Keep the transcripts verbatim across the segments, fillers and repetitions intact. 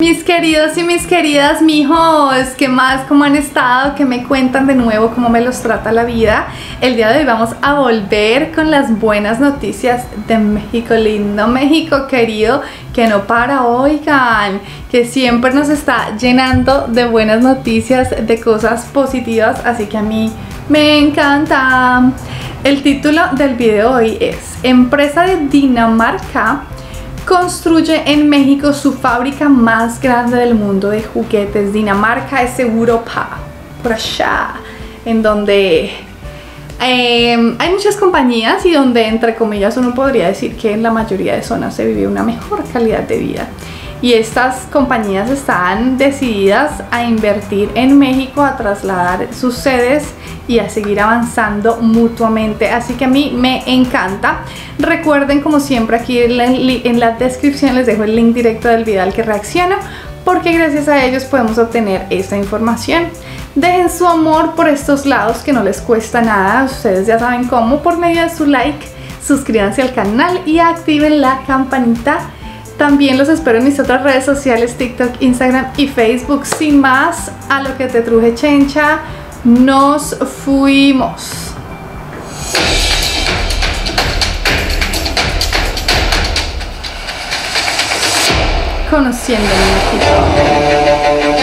Mis queridos y mis queridas mijos, ¿qué más? ¿Cómo han estado? ¿Qué me cuentan de nuevo? ¿Cómo me los trata la vida? El día de hoy vamos a volver con las buenas noticias de México lindo, México querido, que no para, oigan, que siempre nos está llenando de buenas noticias, de cosas positivas, así que a mí me encanta. El título del video de hoy es: empresa de Dinamarca construye en México su fábrica más grande del mundo de juguetes. Dinamarca es Europa, por allá, en donde eh, hay muchas compañías y donde, entre comillas, uno podría decir que en la mayoría de zonas se vive una mejor calidad de vida. Y estas compañías están decididas a invertir en México, a trasladar sus sedes y a seguir avanzando mutuamente, así que a mí me encanta. Recuerden, como siempre, aquí en la, en la descripción les dejo el link directo del video al que reacciono, porque gracias a ellos podemos obtener esta información. Dejen su amor por estos lados, que no les cuesta nada, ustedes ya saben cómo, por medio de su like. Suscríbanse al canal y activen la campanita. También los espero en mis otras redes sociales, TikTok, Instagram y Facebook. Sin más, a lo que te truje, chencha, nos fuimos. Conociendo México.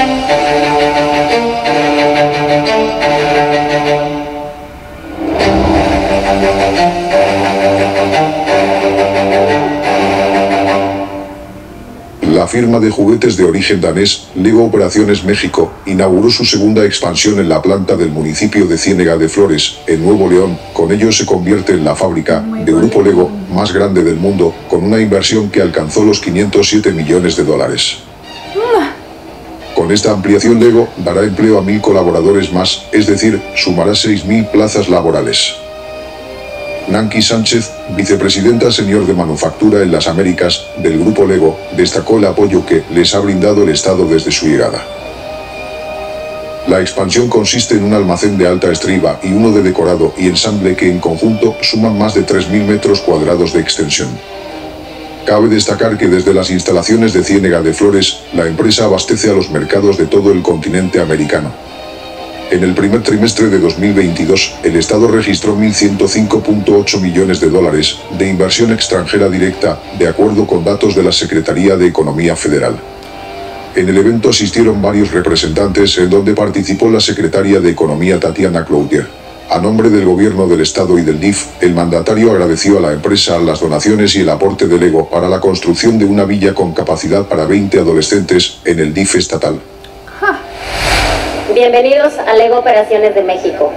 La firma de juguetes de origen danés, Lego Operaciones México, inauguró su segunda expansión en la planta del municipio de Ciénega de Flores, en Nuevo León. Con ello se convierte en la fábrica de Grupo Lego más grande del mundo, con una inversión que alcanzó los quinientos siete millones de dólares. Con esta ampliación, Lego dará empleo a mil colaboradores más, es decir, sumará seis mil plazas laborales. Nancy Sánchez, vicepresidenta senior de manufactura en las Américas del Grupo Lego, destacó el apoyo que les ha brindado el Estado desde su llegada. La expansión consiste en un almacén de alta estriba y uno de decorado y ensamble que en conjunto suman más de tres mil metros cuadrados de extensión. Cabe destacar que desde las instalaciones de Ciénega de Flores, la empresa abastece a los mercados de todo el continente americano. En el primer trimestre de dos mil veintidós, el Estado registró mil ciento cinco punto ocho millones de dólares de inversión extranjera directa, de acuerdo con datos de la Secretaría de Economía Federal. En el evento asistieron varios representantes, en donde participó la secretaria de Economía Tatiana Cloutier. A nombre del Gobierno del Estado y del D I F, el mandatario agradeció a la empresa las donaciones y el aporte de Lego para la construcción de una villa con capacidad para veinte adolescentes en el D I F estatal. Bienvenidos a Lego Operaciones de México.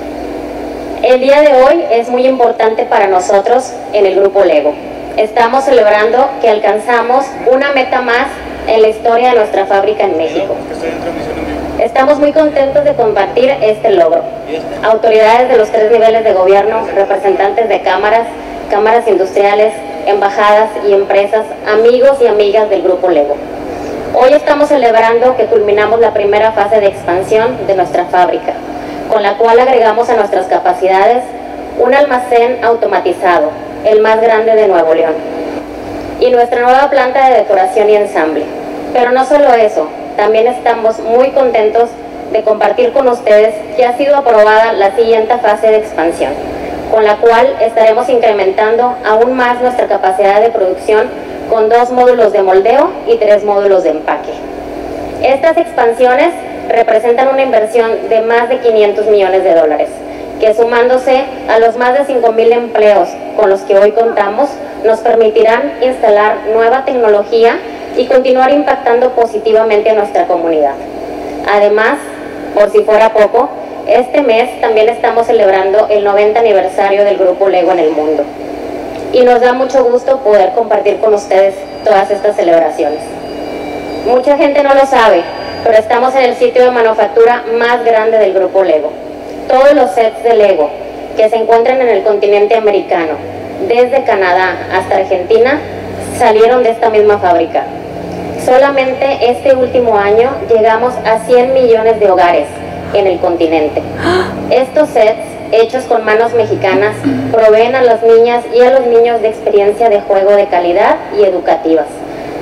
El día de hoy es muy importante para nosotros en el Grupo Lego. Estamos celebrando que alcanzamos una meta más en la historia de nuestra fábrica en México. Estamos muy contentos de compartir este logro. Autoridades de los tres niveles de gobierno, representantes de cámaras, cámaras industriales, embajadas y empresas, amigos y amigas del Grupo Lego. Hoy estamos celebrando que culminamos la primera fase de expansión de nuestra fábrica, con la cual agregamos a nuestras capacidades un almacén automatizado, el más grande de Nuevo León, y nuestra nueva planta de decoración y ensamble. Pero no solo eso, también estamos muy contentos de compartir con ustedes que ha sido aprobada la siguiente fase de expansión, con la cual estaremos incrementando aún más nuestra capacidad de producción con dos módulos de moldeo y tres módulos de empaque. Estas expansiones representan una inversión de más de quinientos millones de dólares, que sumándose a los más de cinco mil empleos con los que hoy contamos, nos permitirán instalar nueva tecnología y continuar impactando positivamente a nuestra comunidad. Además, por si fuera poco, este mes también estamos celebrando el noventa aniversario del Grupo Lego en el mundo. Y nos da mucho gusto poder compartir con ustedes todas estas celebraciones. Mucha gente no lo sabe, pero estamos en el sitio de manufactura más grande del Grupo Lego. Todos los sets de Lego que se encuentran en el continente americano, desde Canadá hasta Argentina, salieron de esta misma fábrica. Solamente este último año llegamos a cien millones de hogares en el continente. Estos sets, hechos con manos mexicanas, proveen a las niñas y a los niños de experiencia de juego de calidad y educativas,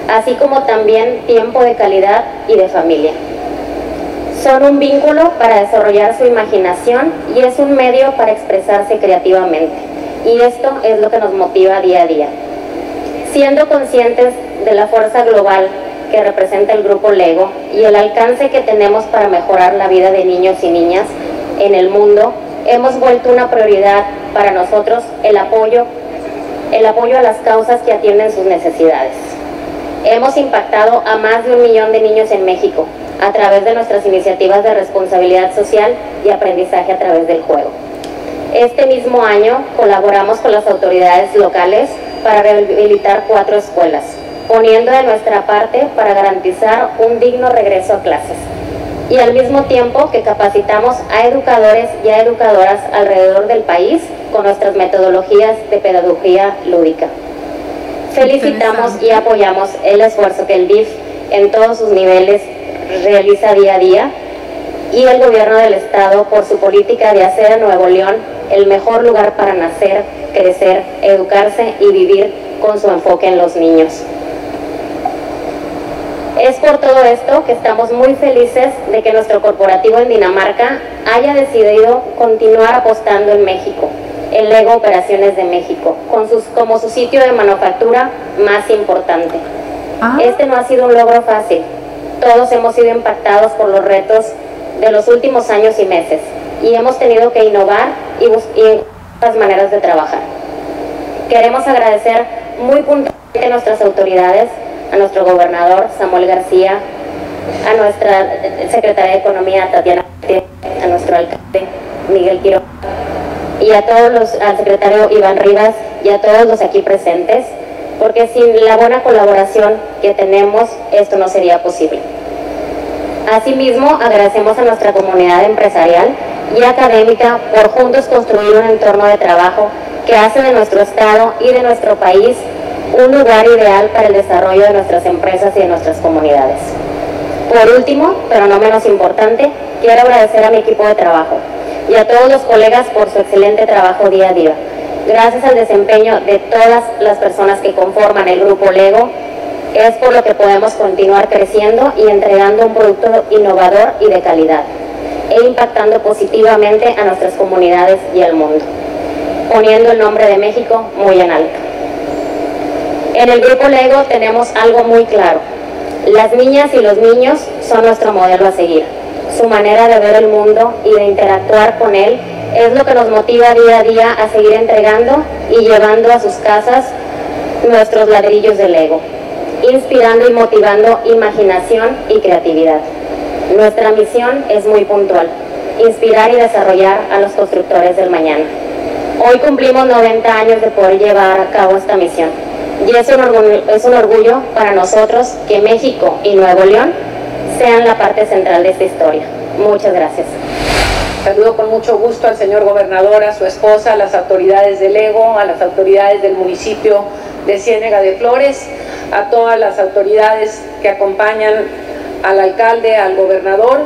así como también tiempo de calidad y de familia. Son un vínculo para desarrollar su imaginación y es un medio para expresarse creativamente. Y esto es lo que nos motiva día a día. Siendo conscientes de la fuerza global que representa el Grupo Lego y el alcance que tenemos para mejorar la vida de niños y niñas en el mundo, hemos vuelto una prioridad para nosotros el apoyo, el apoyo a las causas que atienden sus necesidades. Hemos impactado a más de un millón de niños en México a través de nuestras iniciativas de responsabilidad social y aprendizaje a través del juego. Este mismo año colaboramos con las autoridades locales para rehabilitar cuatro escuelas, poniendo de nuestra parte para garantizar un digno regreso a clases. Y al mismo tiempo que capacitamos a educadores y a educadoras alrededor del país con nuestras metodologías de pedagogía lúdica. Felicitamos y apoyamos el esfuerzo que el D I F en todos sus niveles realiza día a día y el gobierno del estado por su política de hacer a Nuevo León el mejor lugar para nacer, crecer, educarse y vivir con su enfoque en los niños. Es por todo esto que estamos muy felices de que nuestro corporativo en Dinamarca haya decidido continuar apostando en México, en Lego Operaciones de México, con sus, como su sitio de manufactura más importante. Ah. Este no ha sido un logro fácil. Todos hemos sido impactados por los retos de los últimos años y meses y hemos tenido que innovar y buscar las maneras de trabajar. Queremos agradecer muy puntualmente a nuestras autoridades, a nuestro gobernador Samuel García, a nuestra secretaria de Economía Tatiana, a nuestro alcalde Miguel Quiroga y a todos los, al secretario Iván Rivas y a todos los aquí presentes, porque sin la buena colaboración que tenemos esto no sería posible. Asimismo, agradecemos a nuestra comunidad empresarial y académica por juntos construir un entorno de trabajo que hace de nuestro estado y de nuestro país un lugar ideal para el desarrollo de nuestras empresas y de nuestras comunidades. Por último, pero no menos importante, quiero agradecer a mi equipo de trabajo y a todos los colegas por su excelente trabajo día a día. Gracias al desempeño de todas las personas que conforman el Grupo Lego, es por lo que podemos continuar creciendo y entregando un producto innovador y de calidad, e impactando positivamente a nuestras comunidades y al mundo, poniendo el nombre de México muy en alto. En el Grupo Lego tenemos algo muy claro: las niñas y los niños son nuestro modelo a seguir. Su manera de ver el mundo y de interactuar con él es lo que nos motiva día a día a seguir entregando y llevando a sus casas nuestros ladrillos de Lego, inspirando y motivando imaginación y creatividad. Nuestra misión es muy puntual: inspirar y desarrollar a los constructores del mañana. Hoy cumplimos noventa años de poder llevar a cabo esta misión. Y es un, orgullo, es un orgullo para nosotros que México y Nuevo León sean la parte central de esta historia. Muchas gracias. Saludo con mucho gusto al señor gobernador, a su esposa, a las autoridades de Lego, a las autoridades del municipio de Ciénega de Flores, a todas las autoridades que acompañan al alcalde, al gobernador,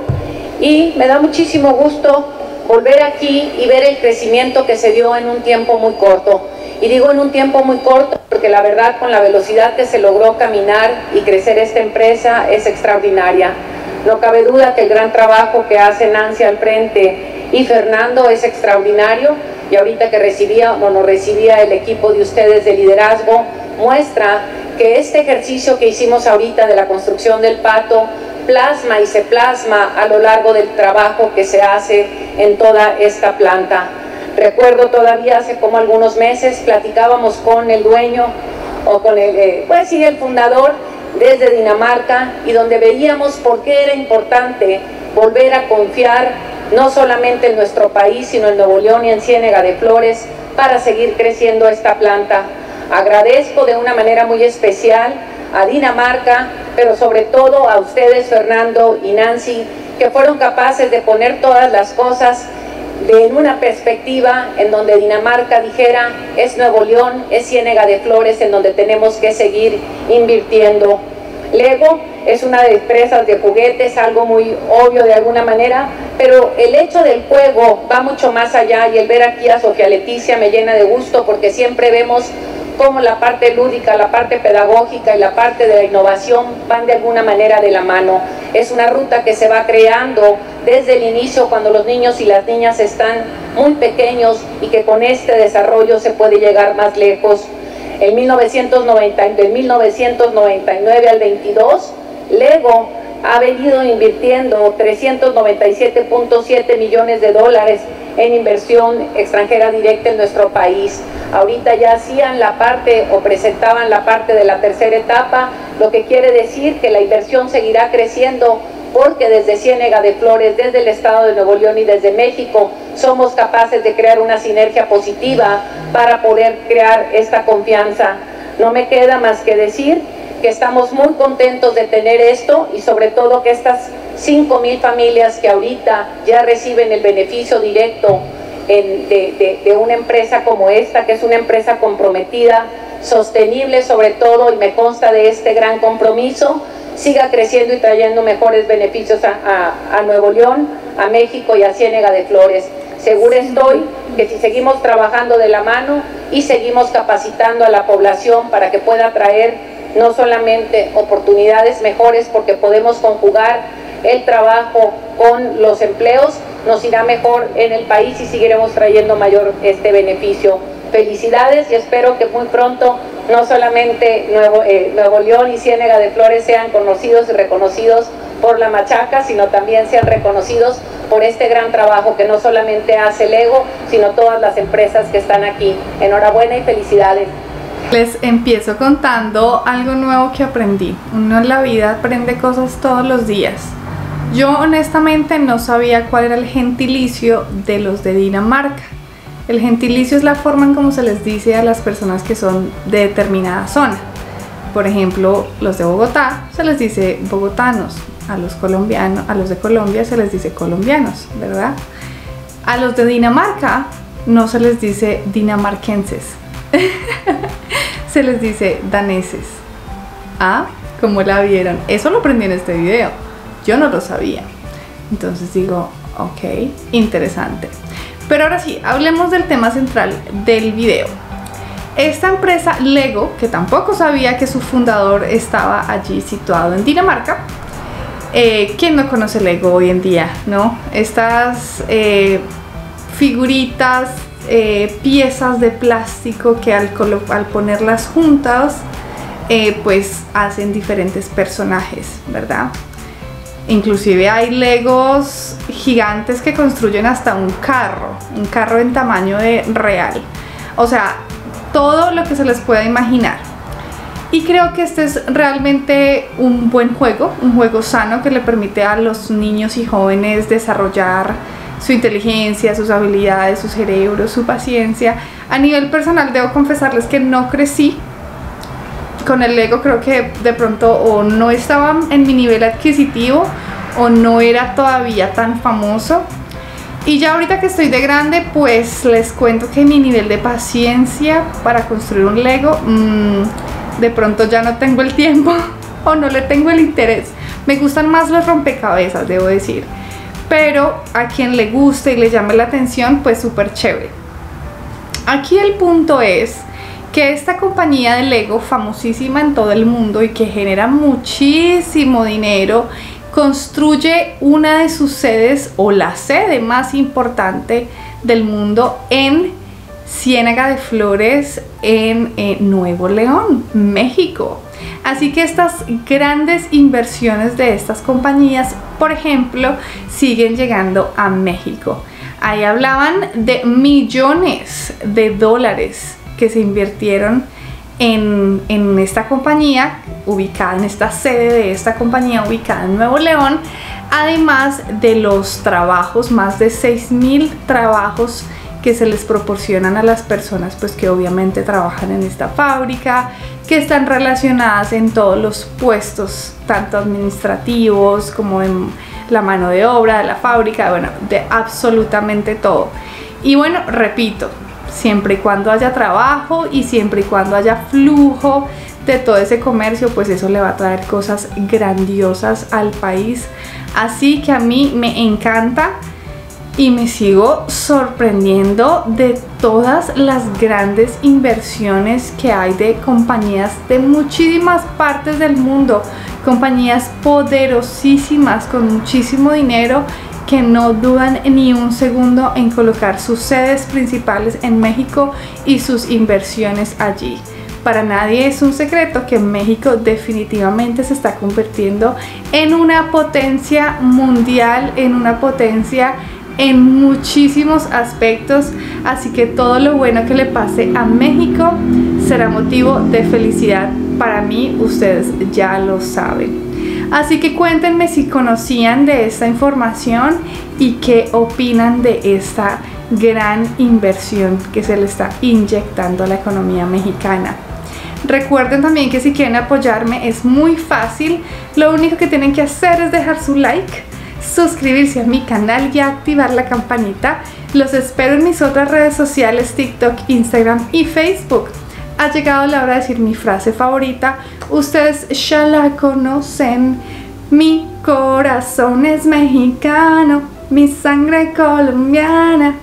y me da muchísimo gusto volver aquí y ver el crecimiento que se dio en un tiempo muy corto. Y digo en un tiempo muy corto porque la verdad, con la velocidad que se logró caminar y crecer esta empresa es extraordinaria. No cabe duda que el gran trabajo que hace Nancy al frente y Fernando es extraordinario, y ahorita que recibía, bueno, recibía el equipo de ustedes de liderazgo, muestra que este ejercicio que hicimos ahorita de la construcción del pato plasma y se plasma a lo largo del trabajo que se hace en toda esta planta. Recuerdo todavía hace como algunos meses platicábamos con el dueño o con el, eh, pues sí, el fundador desde Dinamarca, y donde veíamos por qué era importante volver a confiar no solamente en nuestro país, sino en Nuevo León y en Ciénega de Flores para seguir creciendo esta planta. Agradezco de una manera muy especial a Dinamarca, pero sobre todo a ustedes, Fernando y Nancy, que fueron capaces de poner todas las cosas de en una perspectiva en donde Dinamarca dijera: es Nuevo León, es Ciénega de Flores en donde tenemos que seguir invirtiendo. Lego es una de empresas de juguetes, algo muy obvio de alguna manera, pero el hecho del juego va mucho más allá, y el ver aquí a Sofía Leticia me llena de gusto porque siempre vemos cómo la parte lúdica, la parte pedagógica y la parte de la innovación van de alguna manera de la mano. Es una ruta que se va creando desde el inicio cuando los niños y las niñas están muy pequeños y que con este desarrollo se puede llegar más lejos. En mil novecientos noventa, de mil novecientos noventa y nueve al veintidós, Lego ha venido invirtiendo trescientos noventa y siete punto siete millones de dólares en inversión extranjera directa en nuestro país. Ahorita ya hacían la parte o presentaban la parte de la tercera etapa, lo que quiere decir que la inversión seguirá creciendo porque desde Ciénega de Flores, desde el estado de Nuevo León y desde México somos capaces de crear una sinergia positiva para poder crear esta confianza. No me queda más que decir que estamos muy contentos de tener esto y sobre todo que estas cinco mil familias que ahorita ya reciben el beneficio directo en, de, de, de una empresa como esta, que es una empresa comprometida, sostenible sobre todo, y me consta de este gran compromiso, siga creciendo y trayendo mejores beneficios a, a, a Nuevo León, a México y a Ciénega de Flores. Segura estoy que si seguimos trabajando de la mano y seguimos capacitando a la población para que pueda traer no solamente oportunidades mejores, porque podemos conjugar el trabajo con los empleos, nos irá mejor en el país y seguiremos trayendo mayor este beneficio. Felicidades y espero que muy pronto no solamente Nuevo, eh, Nuevo León y Ciénega de Flores sean conocidos y reconocidos por la machaca, sino también sean reconocidos por este gran trabajo que no solamente hace Lego, sino todas las empresas que están aquí. Enhorabuena y felicidades. Les empiezo contando algo nuevo que aprendí. Uno en la vida aprende cosas todos los días. Yo honestamente no sabía cuál era el gentilicio de los de Dinamarca. El gentilicio es la forma en cómo se les dice a las personas que son de determinada zona. Por ejemplo, los de Bogotá se les dice bogotanos, a los colombianos, a los de Colombia se les dice colombianos, ¿verdad? A los de Dinamarca no se les dice dinamarquenses. Se les dice daneses. Ah, ¿cómo la vieron? Eso lo aprendí en este video. Yo no lo sabía. Entonces digo, ok, interesante. Pero ahora sí, hablemos del tema central del video. Esta empresa Lego, que tampoco sabía que su fundador estaba allí situado en Dinamarca. Eh, ¿Quién no conoce Lego hoy en día, no? Estas eh, figuritas, eh, piezas de plástico que al, al ponerlas juntas, eh, pues hacen diferentes personajes, ¿verdad? Inclusive hay Legos gigantes que construyen hasta un carro, un carro en tamaño de real. O sea, todo lo que se les pueda imaginar. Y creo que este es realmente un buen juego, un juego sano que le permite a los niños y jóvenes desarrollar su inteligencia, sus habilidades, su cerebro, su paciencia. A nivel personal debo confesarles que no crecí con el Lego, creo que de pronto o no estaba en mi nivel adquisitivo o no era todavía tan famoso. Y ya ahorita que estoy de grande, pues les cuento que mi nivel de paciencia para construir un Lego, mmm, de pronto ya no tengo el tiempo o no le tengo el interés. Me gustan más los rompecabezas, debo decir. Pero a quien le guste y le llame la atención, pues súper chévere. Aquí el punto es que esta compañía de Lego, famosísima en todo el mundo y que genera muchísimo dinero, construye una de sus sedes o la sede más importante del mundo en Ciénega de Flores, en eh, Nuevo León, México. Así que estas grandes inversiones de estas compañías, por ejemplo, siguen llegando a México. Ahí hablaban de millones de dólares que se invirtieron en, en esta compañía ubicada, en esta sede de esta compañía ubicada en Nuevo León, además de los trabajos, más de seis mil trabajos que se les proporcionan a las personas pues que obviamente trabajan en esta fábrica, que están relacionadas en todos los puestos, tanto administrativos como en la mano de obra de la fábrica, bueno, de absolutamente todo. Y bueno, repito, siempre y cuando haya trabajo y siempre y cuando haya flujo de todo ese comercio, pues eso le va a traer cosas grandiosas al país. Así que a mí me encanta y me sigo sorprendiendo de todas las grandes inversiones que hay de compañías de muchísimas partes del mundo, compañías poderosísimas con muchísimo dinero que no dudan ni un segundo en colocar sus sedes principales en México y sus inversiones allí. Para nadie es un secreto que México definitivamente se está convirtiendo en una potencia mundial, en una potencia en muchísimos aspectos, así que todo lo bueno que le pase a México será motivo de felicidad para mí, ustedes ya lo saben. Así que cuéntenme si conocían de esta información y qué opinan de esta gran inversión que se le está inyectando a la economía mexicana. Recuerden también que si quieren apoyarme es muy fácil, lo único que tienen que hacer es dejar su like, suscribirse a mi canal y activar la campanita. Los espero en mis otras redes sociales, TikTok, Instagram y Facebook. Ha llegado la hora de decir mi frase favorita, ustedes ya la conocen: mi corazón es mexicano, mi sangre colombiana.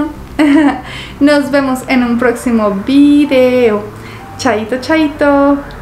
Nos vemos en un próximo video. Chaito, chaito.